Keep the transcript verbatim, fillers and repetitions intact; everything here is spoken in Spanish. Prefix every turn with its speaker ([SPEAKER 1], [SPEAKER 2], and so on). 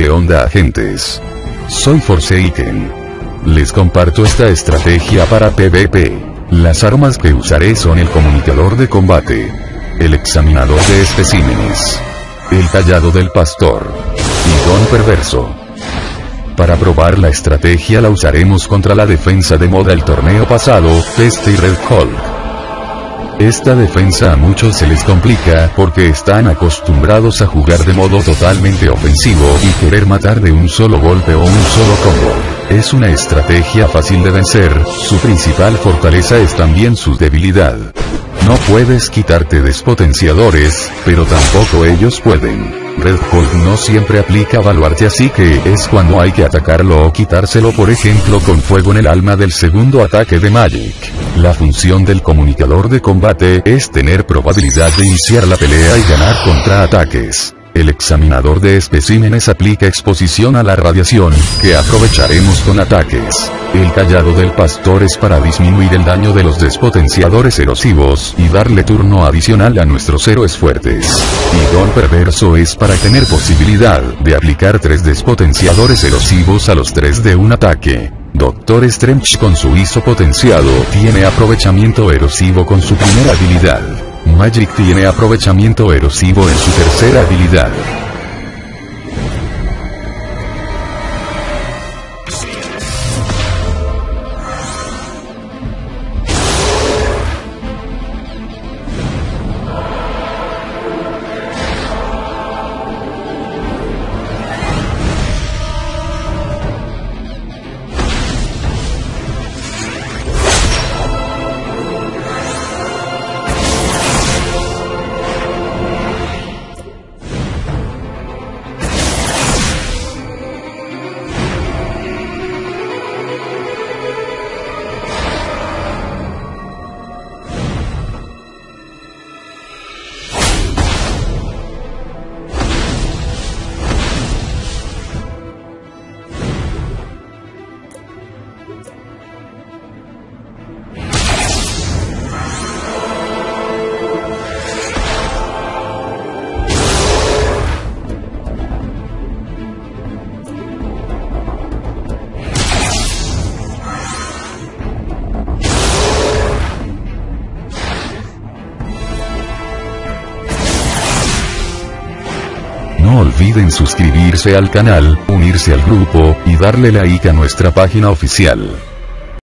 [SPEAKER 1] ¿Qué onda, agentes? Soy Forsaken. Les comparto esta estrategia para PvP. Las armas que usaré son el comunicador de combate, el examinador de especímenes, el callado del pastor y don perverso. Para probar la estrategia la usaremos contra la defensa de moda el torneo pasado, Peste y Red Hulk. Esta defensa a muchos se les complica porque están acostumbrados a jugar de modo totalmente ofensivo y querer matar de un solo golpe o un solo combo. Es una estrategia fácil de vencer, su principal fortaleza es también su debilidad. No puedes quitarte despotenciadores, pero tampoco ellos pueden. Red Hulk no siempre aplica baluarte, así que es cuando hay que atacarlo o quitárselo, por ejemplo con fuego en el alma del segundo ataque de Magic. La función del comunicador de combate es tener probabilidad de iniciar la pelea y ganar contraataques. El examinador de especímenes aplica exposición a la radiación, que aprovecharemos con ataques. El callado del pastor es para disminuir el daño de los despotenciadores erosivos y darle turno adicional a nuestros héroes fuertes. Y don perverso es para tener posibilidad de aplicar tres despotenciadores erosivos a los tres de un ataque. Doctor Strange con su I S O potenciado tiene aprovechamiento erosivo con su primera habilidad. Magic tiene aprovechamiento erosivo en su tercera habilidad. No olviden suscribirse al canal, unirse al grupo, y darle like a nuestra página oficial.